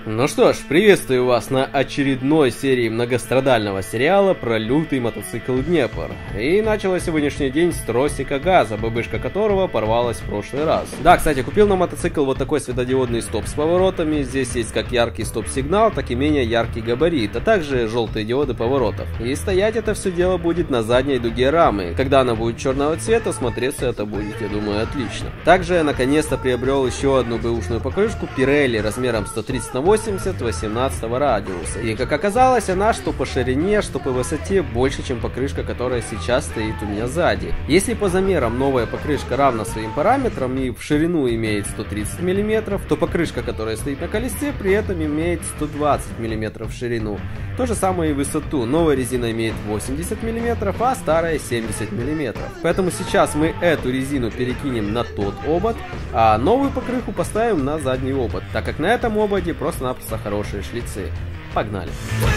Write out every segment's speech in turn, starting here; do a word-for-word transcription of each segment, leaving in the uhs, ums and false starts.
Ну что ж, приветствую вас на очередной серии многострадального сериала про лютый мотоцикл Днепр. И начала сегодняшний день с тросика газа, бабышка которого порвалась в прошлый раз. Да, кстати, купил на мотоцикл вот такой светодиодный стоп с поворотами. Здесь есть как яркий стоп-сигнал, так и менее яркий габарит, а также желтые диоды поворотов. И стоять это все дело будет на задней дуге рамы. Когда она будет черного цвета, смотреться это будет, я думаю, отлично. Также я наконец-то приобрел еще одну бэушную покрышку Pirelli размером сто тридцать на восемьдесят восемнадцатого радиуса. И как оказалось, она что по ширине, что по высоте больше, чем покрышка, которая сейчас стоит у меня сзади. Если по замерам новая покрышка равна своим параметрам и в ширину имеет сто тридцать миллиметров, то покрышка, которая стоит на колесе, при этом имеет сто двадцать миллиметров в ширину. То же самое и в высоту. Новая резина имеет восемьдесят миллиметров, а старая семьдесят миллиметров. Поэтому сейчас мы эту резину перекинем на тот обод, а новую покрышку поставим на задний обод, так как на этом ободе просто-напросто хорошие шлицы. Погнали!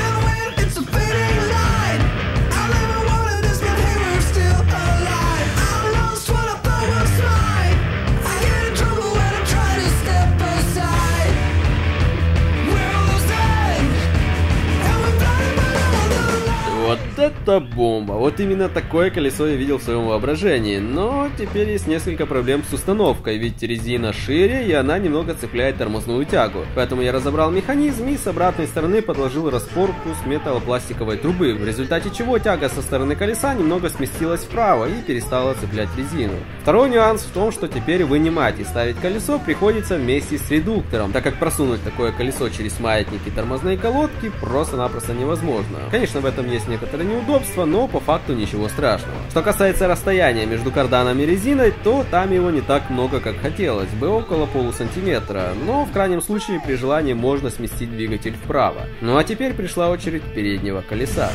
Вот это бомба! Вот именно такое колесо я видел в своем воображении, но теперь есть несколько проблем с установкой, ведь резина шире и она немного цепляет тормозную тягу. Поэтому я разобрал механизм и с обратной стороны подложил распорку с металлопластиковой трубы, в результате чего тяга со стороны колеса немного сместилась вправо и перестала цеплять резину. Второй нюанс в том, что теперь вынимать и ставить колесо приходится вместе с редуктором, так как просунуть такое колесо через маятники и тормозные колодки просто-напросто невозможно. Конечно, в этом есть некоторые неудобства, но по факту ничего страшного. Что касается расстояния между карданом и резиной, то там его не так много, как хотелось бы, около полусантиметра, но в крайнем случае при желании можно сместить двигатель вправо. Ну а теперь пришла очередь переднего колеса.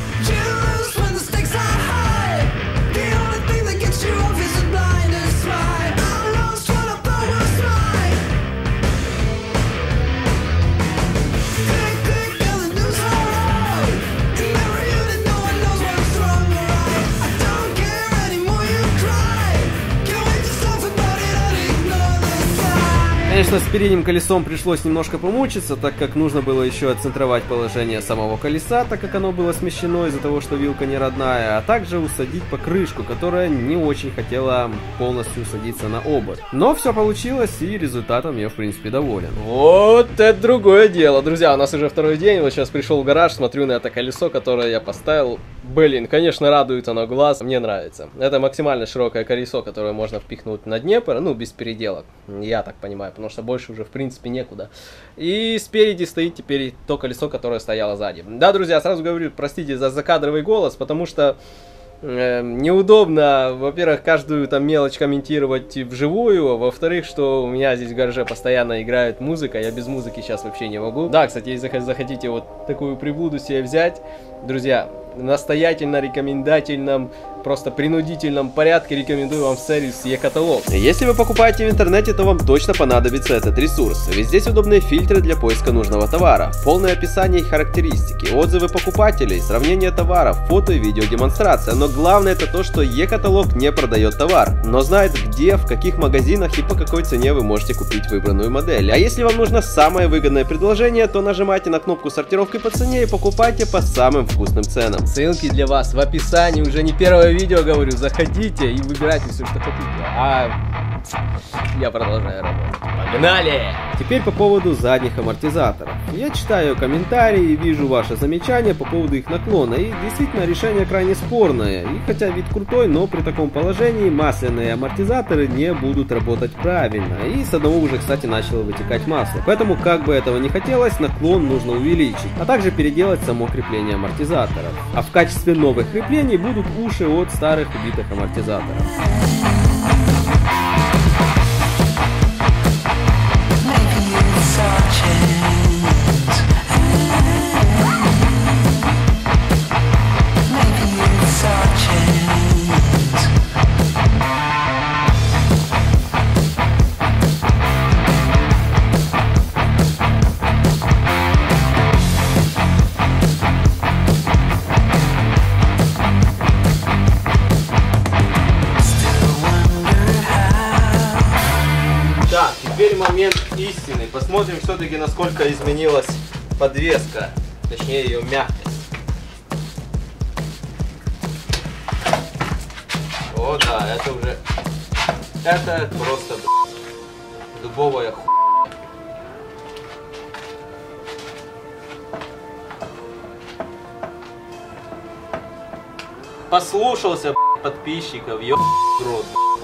Конечно, с передним колесом пришлось немножко помучиться, так как нужно было еще отцентровать положение самого колеса, так как оно было смещено из-за того, что вилка не родная, а также усадить покрышку, которая не очень хотела полностью садиться на обод. Но все получилось, и результатом я в принципе доволен. Вот это другое дело, друзья, у нас уже второй день, вот сейчас пришел в гараж, смотрю на это колесо, которое я поставил. Блин, конечно, радует оно глаз, мне нравится. Это максимально широкое колесо, которое можно впихнуть на Днепр, ну, без переделок, я так понимаю, потому что больше уже, в принципе, некуда. И спереди стоит теперь то колесо, которое стояло сзади. Да, друзья, сразу говорю, простите за закадровый голос, потому что э, неудобно, во-первых, каждую там мелочь комментировать вживую, а во-вторых, что у меня здесь в гараже постоянно играет музыка, я без музыки сейчас вообще не могу. Да, кстати, если захотите вот такую приблуду себе взять, друзья, в настоятельно рекомендательном, просто принудительном порядке рекомендую вам сервис e-каталог. Если вы покупаете в интернете, то вам точно понадобится этот ресурс, ведь здесь удобные фильтры для поиска нужного товара, полное описание и характеристики, отзывы покупателей, сравнение товаров, фото и видео демонстрация. Но главное это то, что e-каталог не продает товар, но знает где, в каких магазинах и по какой цене вы можете купить выбранную модель. А если вам нужно самое выгодное предложение, то нажимайте на кнопку сортировки по цене и покупайте по самым вкусным ценам. Ссылки для вас в описании, уже не первое видео говорю, заходите и выбирайте все, что хотите. А я продолжаю работать. Погнали! Теперь по поводу задних амортизаторов. Я читаю комментарии и вижу ваши замечания по поводу их наклона, и действительно решение крайне спорное. И хотя вид крутой, но при таком положении масляные амортизаторы не будут работать правильно. И с одного уже, кстати, начало вытекать масло. Поэтому, как бы этого не хотелось, наклон нужно увеличить, а также переделать само крепление амортизаторов. А в качестве новых креплений будут уши от старых убитых амортизаторов. Still теперь момент истины. Посмотрим все-таки, насколько изменилась подвеска, точнее ее мягкость. О да, это уже, это просто дубовая ху... Послушался подписчиков, ё рот.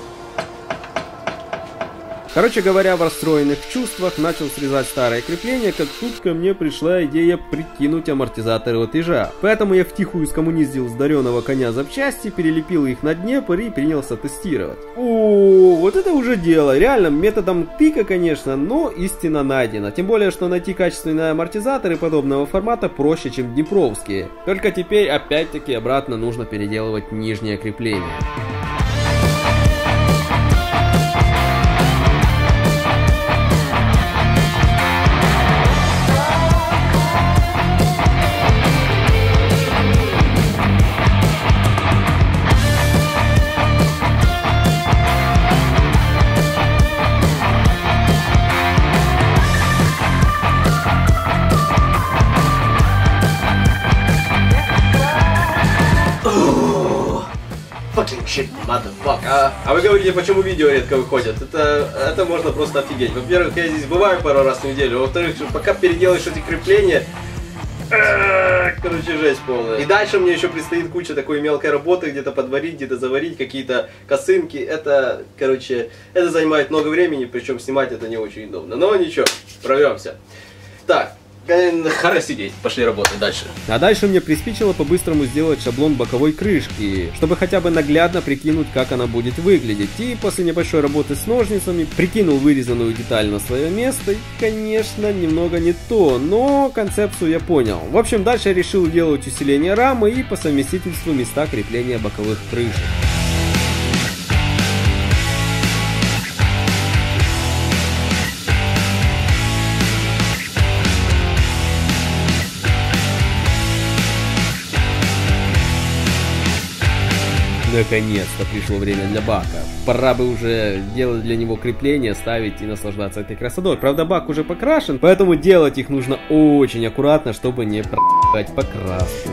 Короче говоря, в расстроенных чувствах начал срезать старое крепление, как тут ко мне пришла идея прикинуть амортизаторы от ежа. Поэтому я втихую скоммуниздил с дареного коня запчасти, перелепил их на Днепр и принялся тестировать. О, вот это уже дело. Реально, методом тыка, конечно, но истина найдена. Тем более, что найти качественные амортизаторы подобного формата проще, чем днепровские. Только теперь опять-таки обратно нужно переделывать нижнее крепление. Shit, а, а вы говорите, почему видео редко выходят? Это, это можно просто офигеть. Во-первых, я здесь бываю пару раз в неделю. Во-вторых, пока переделаешь эти крепления, короче, жесть полная. И дальше мне еще предстоит куча такой мелкой работы, где-то подварить, где-то заварить, какие-то косынки. Это, короче, это занимает много времени, причем снимать это не очень удобно. Но ничего, прорвемся. Так. Хара сидеть, пошли работать дальше. А дальше мне приспичило по-быстрому сделать шаблон боковой крышки, чтобы хотя бы наглядно прикинуть, как она будет выглядеть. И после небольшой работы с ножницами прикинул вырезанную деталь на свое место. И, конечно, немного не то, но концепцию я понял. В общем, дальше я решил делать усиление рамы и по совместительству места крепления боковых крышек. Наконец-то пришло время для бака. Пора бы уже делать для него крепление, ставить и наслаждаться этой красотой. Правда, бак уже покрашен, поэтому делать их нужно очень аккуратно, чтобы не про***ать покраску.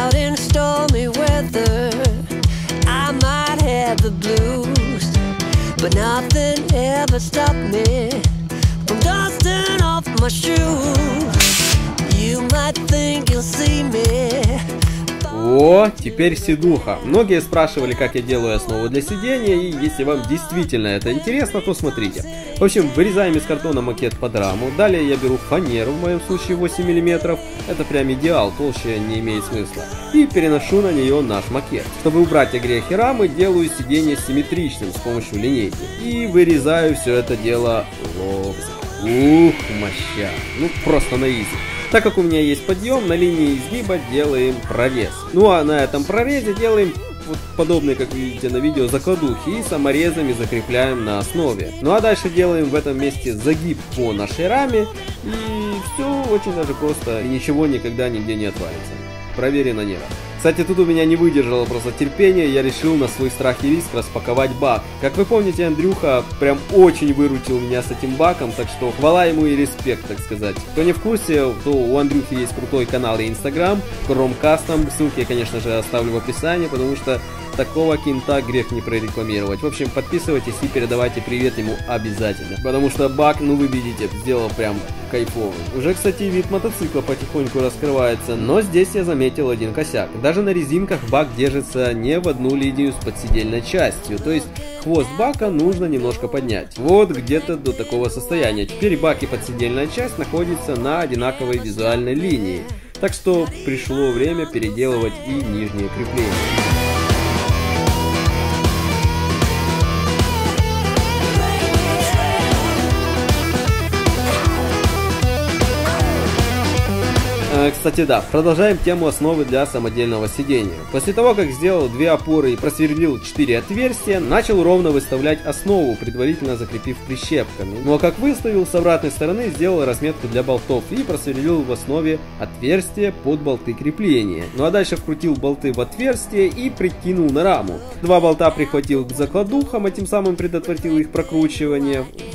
О, теперь сидуха. Многие спрашивали, как я делаю основу для сидения, и если вам действительно это интересно, то смотрите. В общем, вырезаем из картона макет под раму. Далее я беру фанеру, в моем случае восемь миллиметров. Это прям идеал, толще не имеет смысла. И переношу на нее наш макет. Чтобы убрать огрехи рамы, делаю сиденье симметричным с помощью линейки. И вырезаю все это дело лобзиком. Ух, моща. Ну, просто на изи. Так как у меня есть подъем, на линии изгиба делаем прорез. Ну а на этом прорезе делаем вот подобные, как видите на видео, закладухи и саморезами закрепляем на основе. Ну а дальше делаем в этом месте загиб по нашей раме, и все очень даже просто, и ничего никогда нигде не отвалится. Проверено не раз. Кстати, тут у меня не выдержало просто терпения, я решил на свой страх и риск распаковать бак. Как вы помните, Андрюха прям очень выручил меня с этим баком, так что хвала ему и респект, так сказать. Кто не в курсе, то у Андрюхи есть крутой канал и инстаграм, Кромкастом, ссылки я, конечно же, оставлю в описании, потому что такого кинта грех не прорекламировать. В общем, подписывайтесь и передавайте привет ему обязательно, потому что бак, ну вы видите, сделал прям кайфовый. Уже, кстати, вид мотоцикла потихоньку раскрывается, но здесь я заметил один косяк. Даже на резинках бак держится не в одну линию с подседельной частью, то есть хвост бака нужно немножко поднять. Вот где-то до такого состояния. Теперь бак и подседельная часть находятся на одинаковой визуальной линии, так что пришло время переделывать и нижнее крепление. Кстати, да, продолжаем тему основы для самодельного сидения. После того, как сделал две опоры и просверлил четыре отверстия, начал ровно выставлять основу, предварительно закрепив прищепками. Ну а как выставил, с обратной стороны сделал разметку для болтов и просверлил в основе отверстие под болты крепления. Ну а дальше вкрутил болты в отверстие и прикинул на раму. Два болта прихватил к закладухам, а тем самым предотвратил их прокручивание.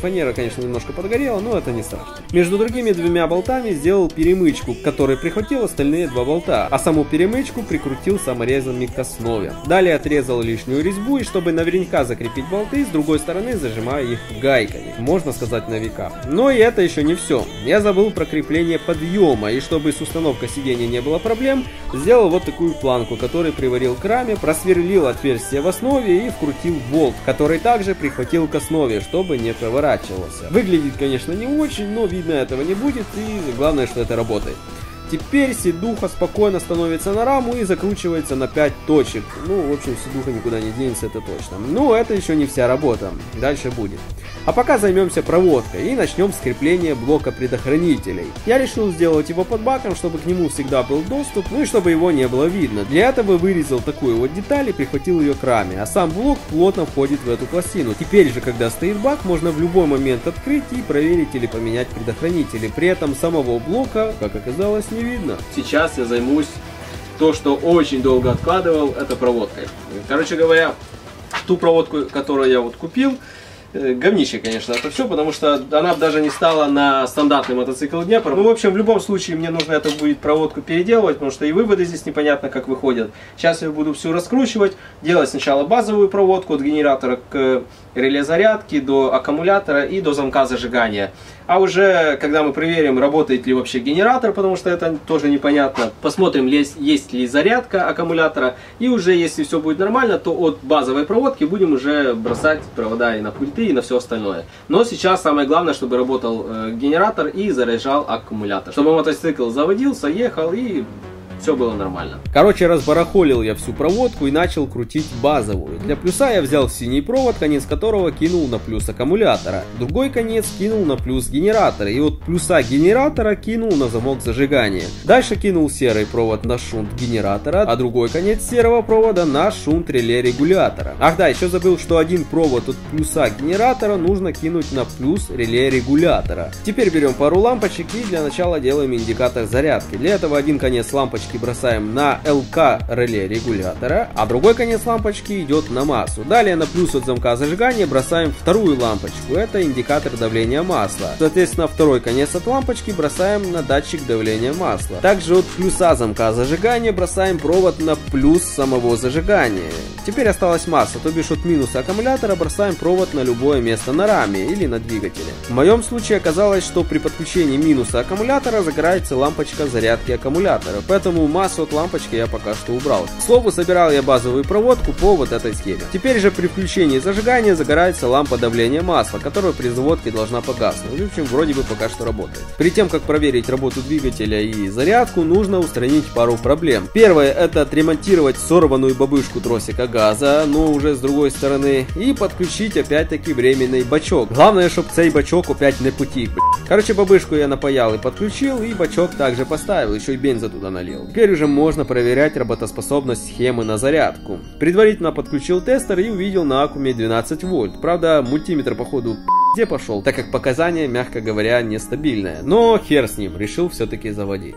Фанера, конечно, немножко подгорела, но это не страшно. Между другими двумя болтами сделал перемычку, к которой прихватил остальные два болта, а саму перемычку прикрутил саморезами к основе. Далее отрезал лишнюю резьбу, и чтобы наверняка закрепить болты, с другой стороны зажимая их гайками. Можно сказать, на века. Но и это еще не все. Я забыл про крепление подъема, и чтобы с установкой сидения не было проблем, сделал вот такую планку, которую приварил к раме, просверлил отверстие в основе и вкрутил болт, который также прихватил к основе, чтобы не проворачивался. Выглядит, конечно, не очень, но видно этого не будет, и главное, что это работает. Теперь сидуха спокойно становится на раму и закручивается на пять точек. Ну, в общем, сидуха никуда не денется, это точно. Но это еще не вся работа. Дальше будет. А пока займемся проводкой и начнем с крепления блока предохранителей. Я решил сделать его под баком, чтобы к нему всегда был доступ, ну и чтобы его не было видно. Для этого вырезал такую вот деталь и прихватил ее к раме, а сам блок плотно входит в эту пластину. Теперь же, когда стоит бак, можно в любой момент открыть и проверить или поменять предохранители. При этом самого блока, как оказалось, не видно. Сейчас я займусь то, что очень долго откладывал, это проводкой. Короче говоря, ту проводку, которую я вот купил, говнище, конечно, это все, потому что она даже не стала на стандартный мотоцикл Днепр. Ну, в общем, в любом случае мне нужно это будет проводку переделывать, потому что и выводы здесь непонятно как выходят. Сейчас я буду все раскручивать, делать сначала базовую проводку от генератора к реле зарядки, до аккумулятора и до замка зажигания. А уже, когда мы проверим, работает ли вообще генератор, потому что это тоже непонятно, посмотрим, есть ли зарядка аккумулятора, и уже, если все будет нормально, то от базовой проводки будем уже бросать провода и на пульты, и на все остальное. Но сейчас самое главное, чтобы работал э, генератор и заряжал аккумулятор, чтобы мотоцикл заводился, ехал и все было нормально. Короче, разбарахолил я всю проводку и начал крутить базовую. Для плюса я взял синий провод, конец которого кинул на плюс аккумулятора. Другой конец кинул на плюс генератора. И от плюса генератора кинул на замок зажигания. Дальше кинул серый провод на шунт генератора, а другой конец серого провода на шунт реле регулятора. Ах да, еще забыл, что один провод от плюса генератора нужно кинуть на плюс реле регулятора. Теперь берем пару лампочек и для начала делаем индикатор зарядки. Для этого один конец лампочки бросаем на эл ка реле регулятора, а другой конец лампочки идет на массу. Далее на плюс от замка зажигания бросаем вторую лампочку, это индикатор давления масла. Соответственно, второй конец от лампочки бросаем на датчик давления масла. Также от плюса замка зажигания бросаем провод на плюс самого зажигания. Теперь осталась масса, то бишь от минуса аккумулятора бросаем провод на любое место на раме или на двигателе. В моем случае оказалось, что при подключении минуса аккумулятора загорается лампочка зарядки аккумулятора, поэтому массу от лампочки я пока что убрал. К слову, собирал я базовую проводку по вот этой схеме. Теперь же при включении зажигания загорается лампа давления масла, которая при заводке должна погаснуть. В общем, вроде бы пока что работает. Перед тем, как проверить работу двигателя и зарядку, нужно устранить пару проблем. Первое — это отремонтировать сорванную бабышку тросика газа, но уже с другой стороны, и подключить опять-таки временный бачок. Главное, чтобы цей бачок опять не потік. Короче, бабышку я напаял и подключил, и бачок также поставил, еще и бенза туда налил. Теперь уже можно проверять работоспособность схемы на зарядку. Предварительно подключил тестер и увидел на аккуме двенадцать вольт. Правда, мультиметр походу где пошел, так как показания, мягко говоря, нестабильные. Но хер с ним, решил все-таки заводить.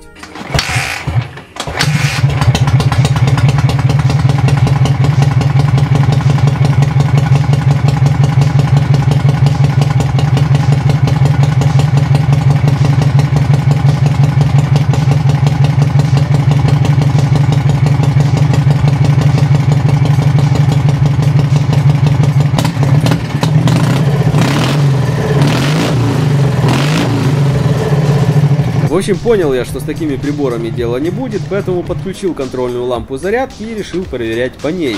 В общем, понял я, что с такими приборами дела не будет, поэтому подключил контрольную лампу зарядки и решил проверять по ней.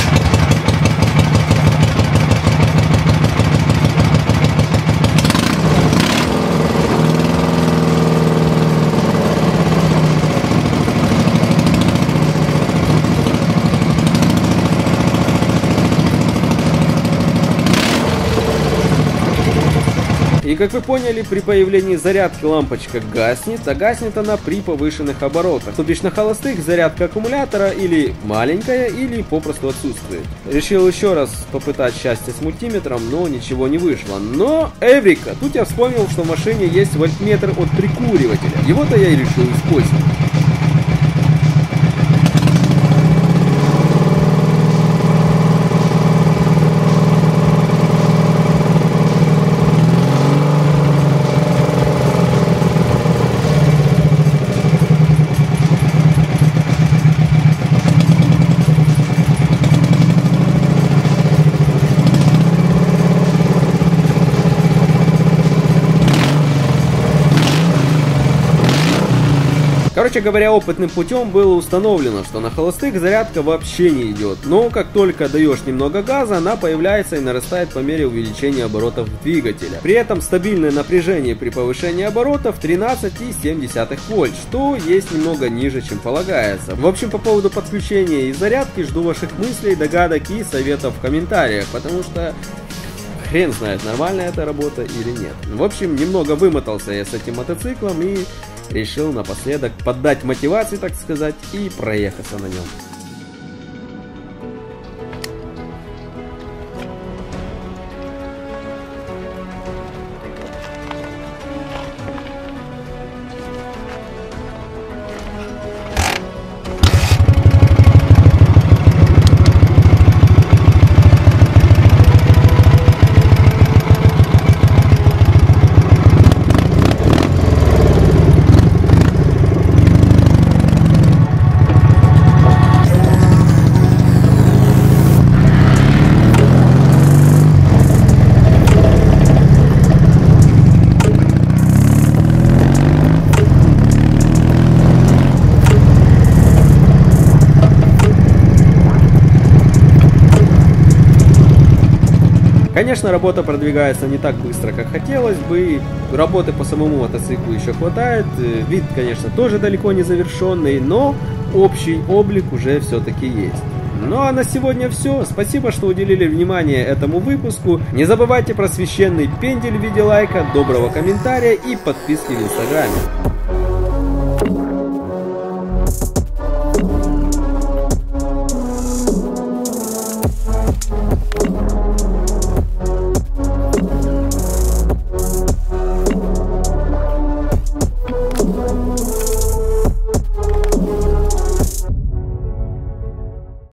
И как вы поняли, при появлении зарядки лампочка гаснет, а гаснет она при повышенных оборотах. То бишь на холостых зарядка аккумулятора или маленькая, или попросту отсутствует. Решил еще раз попытать счастье с мультиметром, но ничего не вышло. Но эврика! Тут я вспомнил, что в машине есть вольтметр от прикуривателя. Его-то я и решил использовать. Короче говоря, опытным путем было установлено, что на холостых зарядка вообще не идет, но как только даешь немного газа, она появляется и нарастает по мере увеличения оборотов двигателя. При этом стабильное напряжение при повышении оборотов тринадцать и семь десятых вольт, что есть немного ниже, чем полагается. В общем, по поводу подключения и зарядки жду ваших мыслей, догадок и советов в комментариях, потому что хрен знает, нормальная эта работа или нет. В общем, немного вымотался я с этим мотоциклом и решил напоследок поддать мотивации, так сказать, и проехаться на нем. Конечно, работа продвигается не так быстро, как хотелось бы, работы по самому мотоциклу еще хватает, вид, конечно, тоже далеко не завершенный, но общий облик уже все-таки есть. Ну а на сегодня все, спасибо, что уделили внимание этому выпуску, не забывайте про священный пендель в виде лайка, доброго комментария и подписки в инстаграме.